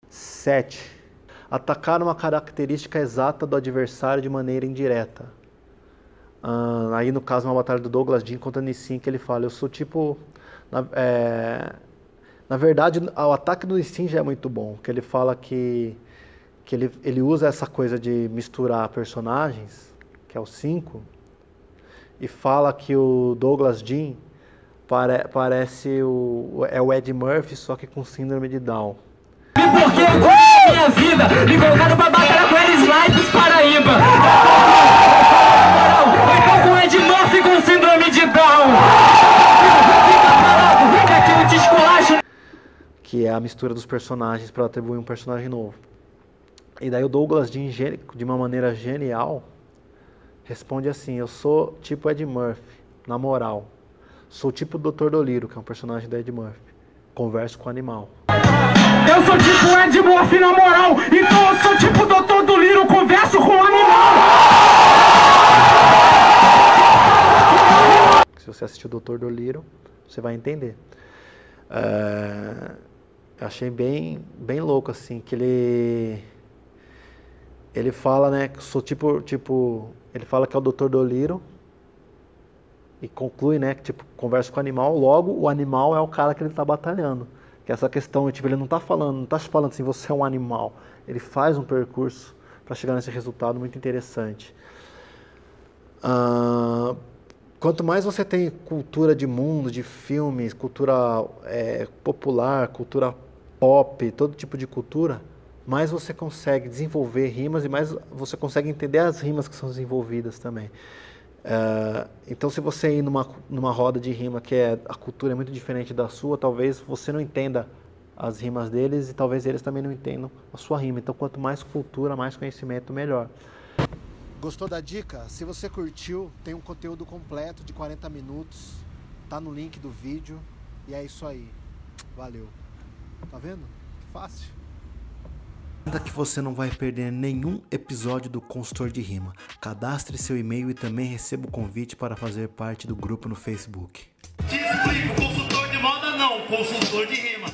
7. Atacar uma característica exata do adversário de maneira indireta. Aí no caso, uma batalha do Douglas Dean contra Nissin, que ele fala, eu sou tipo... Na verdade, o ataque do Nissin já é muito bom, que ele fala que ele usa essa coisa de misturar personagens, que é o 5, e fala que o Douglas Dean parece o Ed Murphy, só que com síndrome de Down. Porque minha vida me colocaram pra batalhar com eles lá dos Paraíba. Ou então com Ed Murphy com síndrome de Down. Fica parado, que aqui eu te esculacho. Que é a mistura dos personagens para atribuir um personagem novo. E daí o Douglas Dean, de uma maneira genial, responde assim, eu sou tipo Ed Murphy, na moral. Sou tipo o Dr. Dolittle, que é um personagem da Ed Murphy. Converso com o animal. Eu sou tipo Ed Murphy, na moral. Então eu sou tipo o Dr. Dolittle, converso com o animal. Se você assistiu o Dr. Dolittle, você vai entender. Eu achei bem louco, assim, que ele fala, né, que sou tipo, ele fala que é o Dr. Dolittle e conclui, né, que tipo, conversa com o animal, logo o animal é o cara que ele está batalhando. Que essa questão, tipo, ele não está falando assim, você é um animal. Ele faz um percurso para chegar nesse resultado muito interessante. Quanto mais você tem cultura de mundo, de filmes, cultura popular, cultura pop, todo tipo de cultura, mais você consegue desenvolver rimas e mais você consegue entender as rimas que são desenvolvidas também. Então, se você ir numa roda de rima que a cultura é muito diferente da sua, talvez você não entenda as rimas deles e talvez eles também não entendam a sua rima. Então, quanto mais cultura, mais conhecimento, melhor. Gostou da dica? Se você curtiu, tem um conteúdo completo de 40 minutos, tá no link do vídeo e é isso aí. Valeu. Tá vendo? Que fácil. Que você não vai perder nenhum episódio do Consultor de Rima. Cadastre seu e-mail e também receba o convite para fazer parte do grupo no Facebook. Te explico, consultor de moda não, consultor de rima.